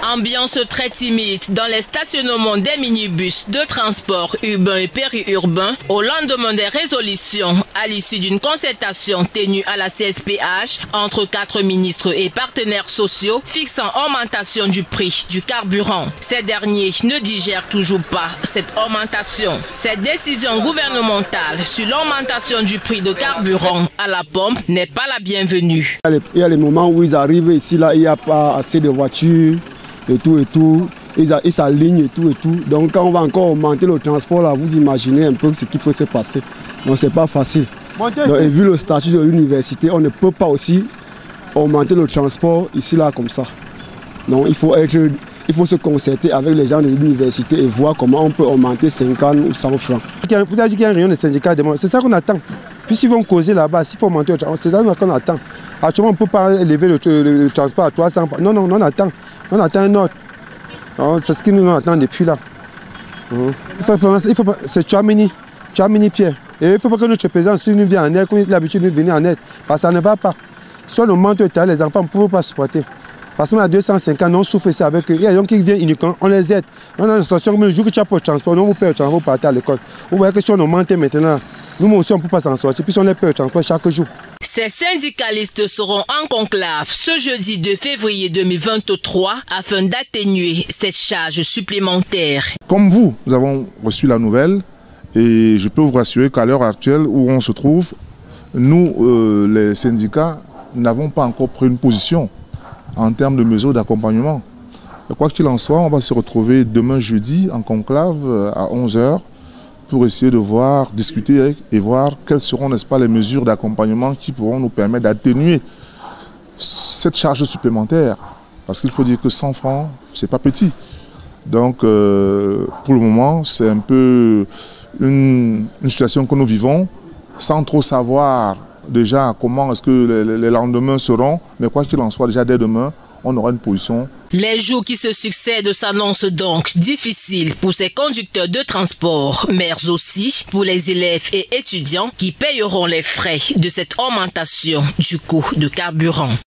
Ambiance très timide dans les stationnements des minibus de transport urbain et périurbain au lendemain des résolutions à l'issue d'une concertation tenue à la CSPH entre 4 ministres et partenaires sociaux fixant augmentation du prix du carburant. Ces derniers ne digèrent toujours pas cette augmentation. Cette décision gouvernementale sur l'augmentation du prix de carburant à la pompe n'est pas la bienvenue. Il y a les moments où ils arrivent ici, là, il n'y a pas assez de voitures et tout. Ils s'alignent et tout. Donc quand on va encore augmenter le transport, là, vous imaginez un peu ce qui peut se passer. Donc c'est pas facile. Donc, et vu le statut de l'université, on ne peut pas aussi augmenter le transport ici, là, comme ça. Donc il faut se concerter avec les gens de l'université et voir comment on peut augmenter 50 ou 100 francs. Vous avez dit qu'il y a une réunion de syndicats, c'est ça qu'on attend. Puis s'ils vont causer là-bas, s'il faut augmenter le transport, c'est ça qu'on attend. Actuellement, on ne peut pas élever le transport à 300. Non, on attend. On attend un autre. C'est ce que nous attendons depuis là. C'est Tchouaméni Pierre. Et il ne faut pas que notre président, si nous vient en aide, qu'on ait l'habitude de venir en aide. Parce que ça ne va pas. Soit on augmente le tas, les enfants ne peuvent pas supporter. Parce qu'on a 250, on souffre ça avec eux. Il y a des gens qui viennent uniquement, on les aide. On a une situation comme le jour que tu as pour le transport, on vous paye le transport pour partir à l'école. Vous voyez que si on augmente maintenant, nous aussi on ne peut pas s'en sortir. Puis on les paye le transport chaque jour. Ces syndicalistes seront en conclave ce jeudi 2 février 2023 afin d'atténuer cette charge supplémentaire. Comme vous, nous avons reçu la nouvelle et je peux vous rassurer qu'à l'heure actuelle où on se trouve, nous, les syndicats, n'avons pas encore pris une position en termes de mesures d'accompagnement. Quoi qu'il en soit, on va se retrouver demain jeudi en conclave à 11 h pour essayer de voir, discuter et voir quelles seront, n'est-ce pas, les mesures d'accompagnement qui pourront nous permettre d'atténuer cette charge supplémentaire. Parce qu'il faut dire que 100 francs, c'est pas petit. Donc, pour le moment, c'est un peu une situation que nous vivons sans trop savoir déjà comment est-ce que les lendemains seront. Mais quoi qu'il en soit, déjà dès demain, on aura une position. Les jours qui se succèdent s'annoncent donc difficiles pour ces conducteurs de transport, mais aussi pour les élèves et étudiants qui payeront les frais de cette augmentation du coût de carburant.